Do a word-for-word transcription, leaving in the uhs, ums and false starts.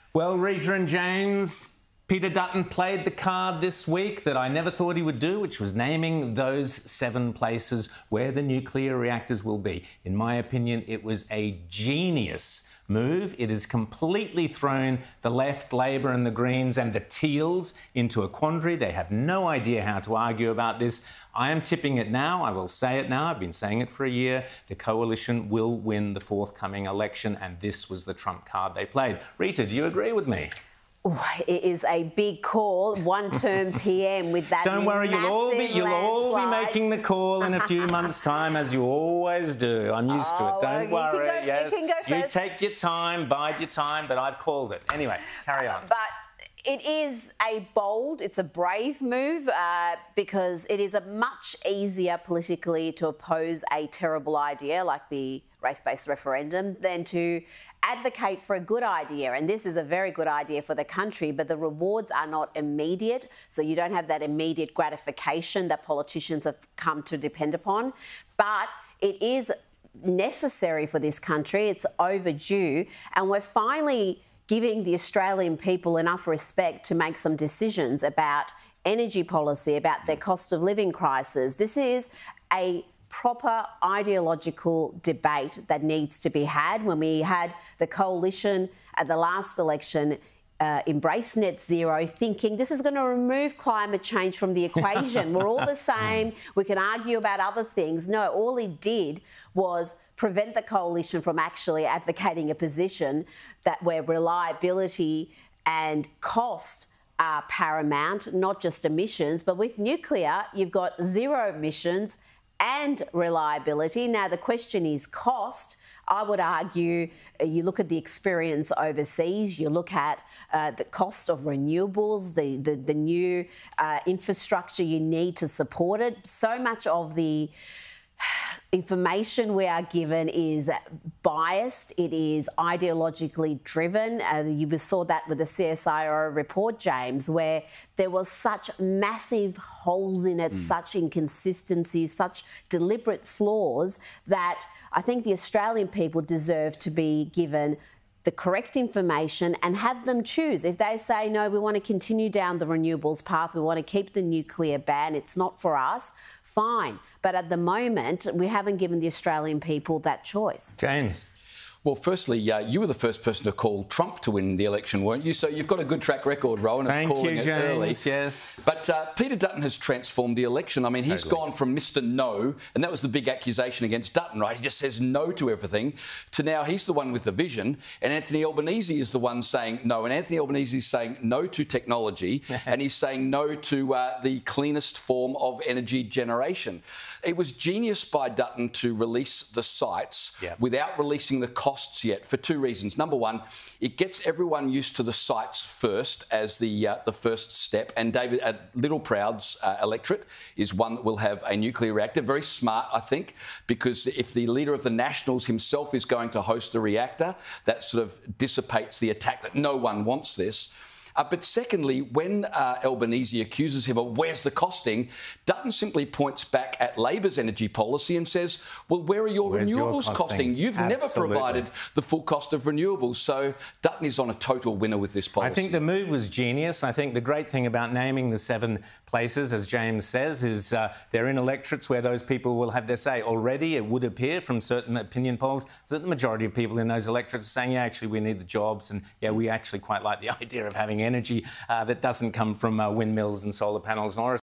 Well, Rita and James, Peter Dutton played the card this week that I never thought he would do, which was naming those seven places where the nuclear reactors will be. In my opinion, it was a genius move. It has completely thrown the left, Labor and the Greens and the Teals into a quandary. They have no idea how to argue about this. I am tipping it now. I will say it now. I've been saying it for a year. The coalition will win the forthcoming election, and this was the trump card they played. Rita, do you agree with me? Oh, it is a big call, one-term P M with that. Don't worry, you'll all be you'll all be making the call in a few months' time, as you always do. I'm used oh, to it. Don't well, worry. You can go, yes, you, can go you first. take your time, bide your time, but I've called it anyway. Carry on. But it is a bold, it's a brave move uh, because it is a much easier politically to oppose a terrible idea like the race-based referendum than to advocate for a good idea. And this is a very good idea for the country, but the rewards are not immediate. So you don't have that immediate gratification that politicians have come to depend upon. But it is necessary for this country. It's overdue. And we're finally giving the Australian people enough respect to make some decisions about energy policy, about their cost of living crisis. This is a proper ideological debate that needs to be had. When we had the coalition at the last election uh, embrace net zero, thinking this is going to remove climate change from the equation. We're all the same. We can argue about other things. No, all it did was prevent the coalition from actually advocating a position that where reliability and cost are paramount, not just emissions. But with nuclear, you've got zero emissions and reliability. Now, the question is cost. I would argue uh, you look at the experience overseas, you look at uh, the cost of renewables, the, the, the new uh, infrastructure you need to support it. So much of the information we are given is biased, it is ideologically driven. Uh, you saw that with the C S I R O report, James, where there was such massive holes in it, mm. such inconsistencies, such deliberate flaws that I think the Australian people deserve to be given the correct information and have them choose. If they say, no, we want to continue down the renewables path, we want to keep the nuclear ban, it's not for us, fine. But at the moment, we haven't given the Australian people that choice. James. Well, firstly, uh, you were the first person to call Trump to win the election, weren't you? So you've got a good track record, Rowan, of Thank calling you, it James, early. yes. But uh, Peter Dutton has transformed the election. I mean, he's totally. gone from Mister No, and that was the big accusation against Dutton, right? He just says no to everything, to now he's the one with the vision, and Anthony Albanese is the one saying no. And Anthony Albanese is saying no to technology, and he's saying no to uh, the cleanest form of energy generation. It was genius by Dutton to release the sites yep. without releasing the costs yet for two reasons. Number one, it gets everyone used to the sites first as the uh, the first step. And David uh, Littleproud's uh, electorate is one that will have a nuclear reactor. Very smart, I think, because if the leader of the Nationals himself is going to host a reactor, that sort of dissipates the attack that no one wants this. Uh, but secondly, when uh, Albanese accuses him of where's the costing, Dutton simply points back at Labor's energy policy and says, well, where are your where's renewables your costing? You've Absolutely. never provided the full cost of renewables. So Dutton is on a total winner with this policy. I think the move was genius. I think the great thing about naming the seven places, as James says, is uh, they're in electorates where those people will have their say. Already, it would appear from certain opinion polls that the majority of people in those electorates are saying, yeah, actually, we need the jobs, and yeah, we actually quite like the idea of having energy uh, that doesn't come from uh, windmills and solar panels and all